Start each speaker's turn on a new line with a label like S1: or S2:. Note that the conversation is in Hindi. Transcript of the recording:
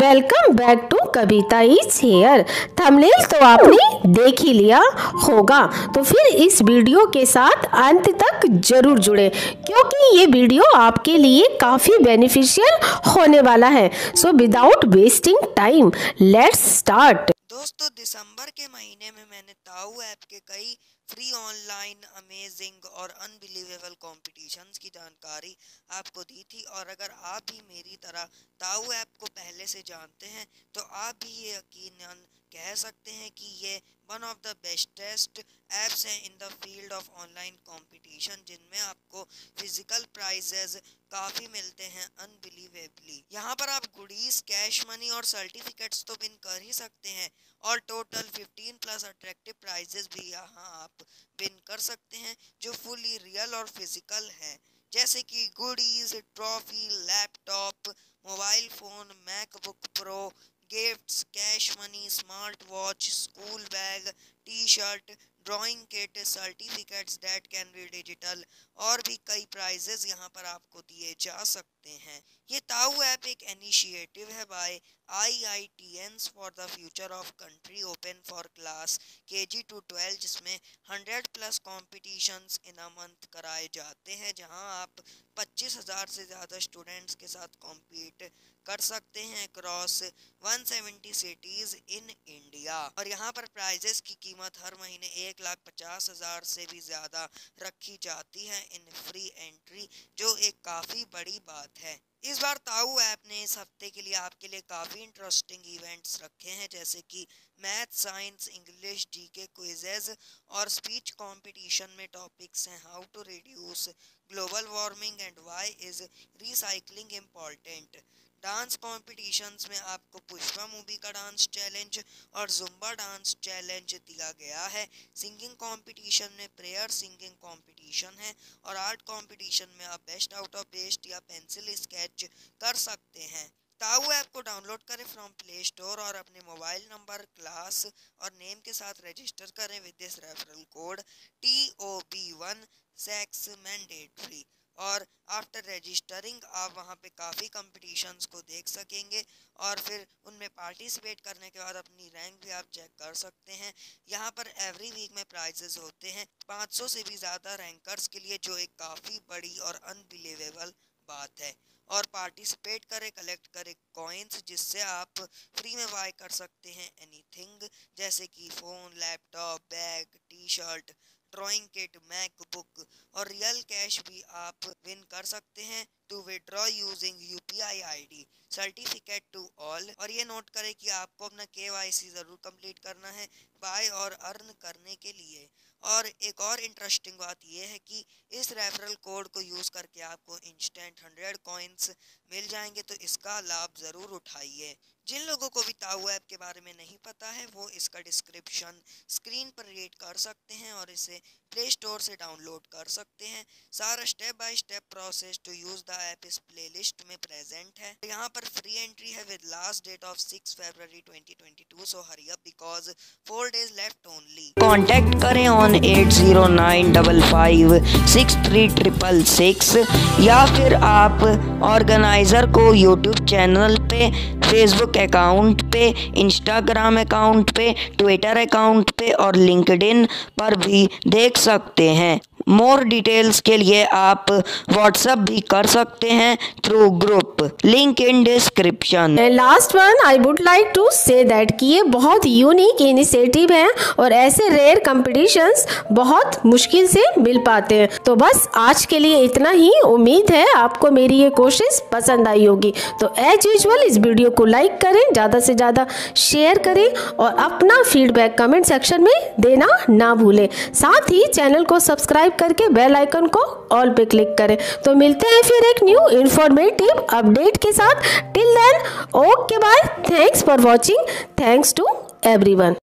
S1: Welcome back to Kavita is here. Thumbnail तो आपने देख ही लिया होगा, तो फिर इस वीडियो के साथ अंत तक जरूर जुड़े क्योंकि ये वीडियो आपके लिए काफ़ी बेनिफिशियल होने वाला है। So without wasting time let's start.
S2: दोस्तों, दिसंबर के महीने में मैंने ताऊ ऐप के कई फ्री ऑनलाइन अमेजिंग और अनबिलीवेबल कॉम्पिटिशन्स की जानकारी आपको दी थी। और अगर आप भी मेरी तरह ताऊ ऐप को पहले से जानते हैं तो आप भी ये यकीनन कह सकते हैं कि ये one of the bestest apps हैं in the field of online competition, जिनमें आपको फिजिकल प्राइजेज काफ़ी मिलते हैं अनबिलीवेबली। यहाँ पर आप गुडीज, कैश मनी और सर्टिफिकेट्स तो विन कर ही सकते हैं और टोटल 15+ अट्रैक्टिव प्राइजेस भी यहाँ आप विन कर सकते हैं जो फुली रियल और फिजिकल हैं, जैसे कि goodies, trophy, laptop, mobile phone, MacBook Pro, gifts, cash money, smart watch, school bag, T shirt, drawing kit, certificates that can be digital और भी कई प्राइजेस यहाँ पर आपको दिए जा सकते हैं। ये ताऊ ऐप एक इनिशिएटिव है by IITians for the future of country, open for class KG to 12, जिसमें 100+ कॉम्पिटिशन्स इन अ मंथ कराए जाते हैं, जहां आप 25,000 से ज़्यादा स्टूडेंट्स के साथ कॉम्पीट कर सकते हैं अक्रॉस 170 सिटीज़ इन इंडिया। और यहाँ पर प्राइजेस की कीमत हर महीने 1,50,000 से भी ज़्यादा रखी जाती है इन फ्री एंट्री, जो एक काफ़ी बड़ी बात है। इस बार ताऊ ऐप ने इस हफ्ते के लिए आपके लिए काफ़ी इंटरेस्टिंग इवेंट्स रखे हैं, जैसे कि math, science, English, GK quizzes और स्पीच कंपटीशन में टॉपिक्स हैं how to reduce global warming and why is recycling important. Dance competitions में आपको पुष्पा मूवी का डांस चैलेंज और जुम्बा डांस चैलेंज दिया गया है। सिंगिंग कंपटीशन में प्रेयर सिंगिंग कंपटीशन है और आर्ट कंपटीशन में आप बेस्ट आउट ऑफ बेस्ट या पेंसिल स्केच कर सकते हैं। ताऊ ऐप को डाउनलोड करें फ्रॉम प्ले स्टोर और अपने मोबाइल नंबर, क्लास और नेम के साथ रजिस्टर करें with this referral code TOB1 six mandatory. और आफ्टर रजिस्टरिंग आप वहाँ पे काफ़ी कंपटीशन्स को देख सकेंगे और फिर उनमें पार्टिसिपेट करने के बाद अपनी रैंक भी आप चेक कर सकते हैं। यहाँ पर एवरी वीक में प्राइजेस होते हैं 500 से भी ज़्यादा रैंकर्स के लिए, जो एक काफ़ी बड़ी और अनबिलीवेबल बात है। और पार्टिसिपेट करें, कलेक्ट करें कॉइन्स, जिससे आप फ्री में बाय कर सकते हैं एनीथिंग, जैसे कि phone, laptop, bag, T shirt, drawing kit, MacBook और रियल कैश भी आप विन कर सकते हैं to withdraw using UPI ID certificate to all. और ये नोट करें कि आपको अपना KYC ज़रूर कंप्लीट करना है बाय और अर्न करने के लिए। और एक और इंटरेस्टिंग बात यह है कि इस रेफरल कोड को यूज़ करके आपको इंस्टेंट 100 कॉइन्स मिल जाएंगे, तो इसका लाभ ज़रूर उठाइए। जिन लोगों को भी ताऊ ऐप के बारे में नहीं पता है वो इसका डिस्क्रिप्शन स्क्रीन पर रीड कर सकते हैं और इसे प्ले स्टोर से डाउनलोड कर सकते हैं। सारा step by step process to use the app इस प्लेलिस्ट में प्रेजेंट है। यहाँ पर फ्री एंट्री है with last date of 6 February 2022, so hurry up because 4 days left only.
S3: Contact करें ऑन 8095563666 या फिर आप ऑर्गेनाइज़र को यूट्यूब चैनल पे, फेसबुक अकाउंट पे, इंस्टाग्राम अकाउंट पे, ट्विटर अकाउंट पे और लिंक्डइन पर भी देख सकते हैं। मोर डिटेल्स के लिए आप व्हाट्सएप भी कर सकते हैं through group, link in description.
S1: Last one I would like to say that कि ये बहुत यूनिक इनिशिएटिव है और ऐसे रेयर कंपटीशंस बहुत मुश्किल से मिल पाते हैं। तो बस आज के लिए इतना ही। उम्मीद है आपको मेरी ये कोशिश पसंद आई होगी। तो एज यूजुअल इस वीडियो को लाइक करें, ज़्यादा से ज़्यादा शेयर करें और अपना फीडबैक कमेंट सेक्शन में देना ना भूलें। साथ ही चैनल को सब्सक्राइब करके बेल आइकन को ऑल पे क्लिक करें। तो मिलते हैं फिर एक न्यू इंफॉर्मेटिव अपडेट के साथ। Till then okay bye, thanks for watching, thanks to everyone.